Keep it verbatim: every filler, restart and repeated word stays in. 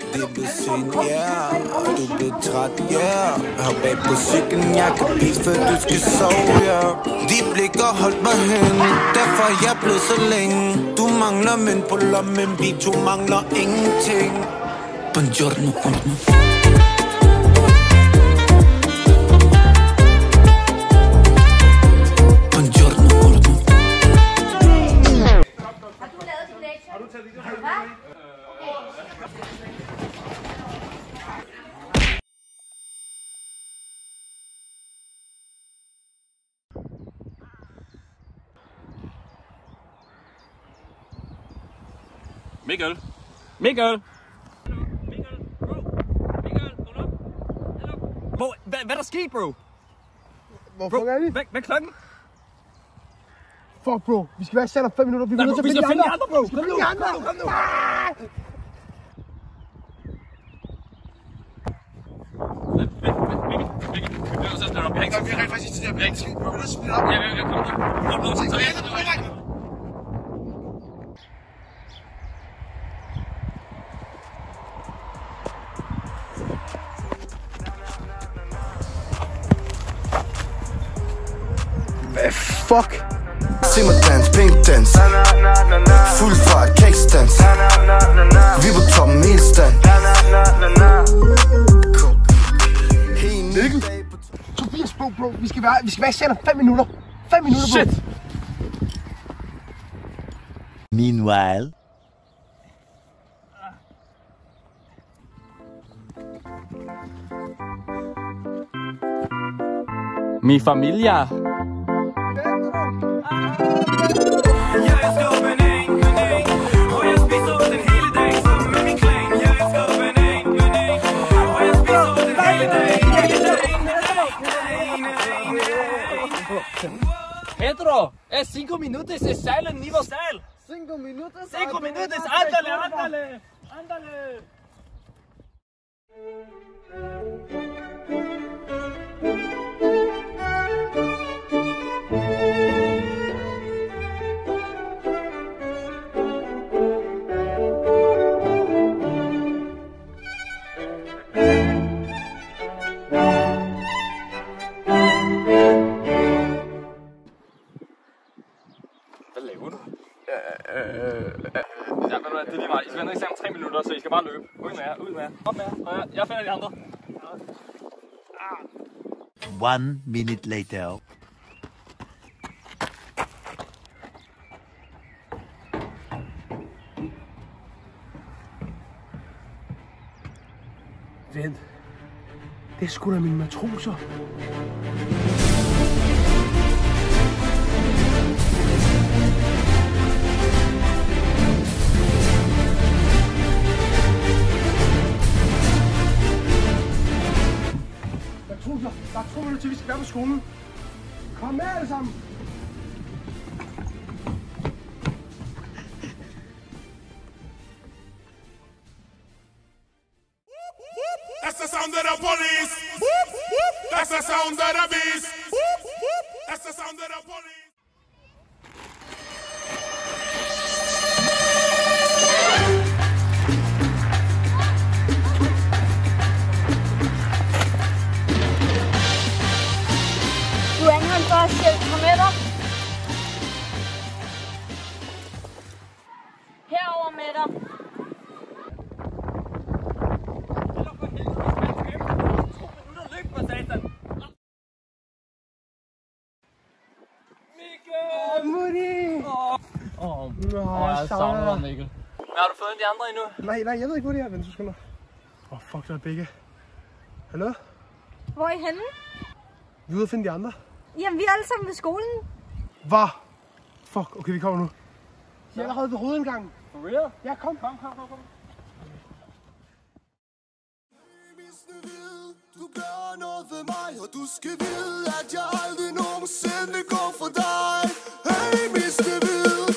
Det blev sent, yeah, og du blev træt, yeah. Hop bag på cyklen, jeg kan blive, før du skal sove, yeah. De blikker holdt mig hen, derfor er jeg blevet så længe. Du mangler mænd på lommen, vi to mangler ingenting. Buongiorno, buongiorno. Mikkel! Mikkel! Mikkel, bro! Mikkel, hold op! Hvor, hvad, hvad er der sket, bro? Hvorfor er det? Hvad, hvad er klokken? Fuck, bro. Vi skal være sat om fem minutter. Vi Nej, nødt bro, til vi at skal finde de andre, bro! Vi skal finde de andre! Kom nu! Mikkel, vi bliver nødt til at stille op. Vi har rent faktisk tid til at blive rigtig. Vi bliver nødt til at spille op. Ja, ja, ja, kom nu. Kom nu, så jeg tager det. Hvad fuck? Simmerdans, pinkdans, fuld fart, kækstans. Vi på toppen, hele stand. Mikkel! Tobias, bro, bro. Vi skal være, vi skal være sat om fem minutter. Fem minutter, bro. Shit! Meanwhile. Mi familia. Pedro, es cinco minutos, es sal universal. Cinco minutter? Cinco minutos, ándale, ándale, ándale. Hvad laver du? Øh, øh, øh. Ja, men det er lige meget. I skal vente ikke om tre minutter, så I skal bare løbe. Ud med jer, ud med jer. Op med jer. Og jeg, jeg finder de andre. One minute later. Vent. Det er sgu da mine matroser. Matroser, der er to minutter til, vi skal være på skolen. Kom med alle sammen. That's the sound of the police. That's the sound of the beast. That's the sound of the police. Du er Anton først, jeg vil komme med dig. Herover med dig. Åh, oh, Nå, oh, jeg savner dig, Mikkel. Men har du fået de andre endnu? Nej, nej, jeg ved ikke, hvor det er. Vent, du skal nå. Åh, oh, fuck, der er begge. Hallo? Hvor er I henne? Vi er ude at finde de andre. Jamen, vi er alle sammen ved skolen. Hvad? Fuck, okay, vi kommer nu. De er allerede ved hovedindgangen. For real? Ja, kom. Kom, kom, kom, kom. Du gør noget ved mig, og du skal vide, at jeg aldrig nogensinde går for dig. Hey, mister Hvid.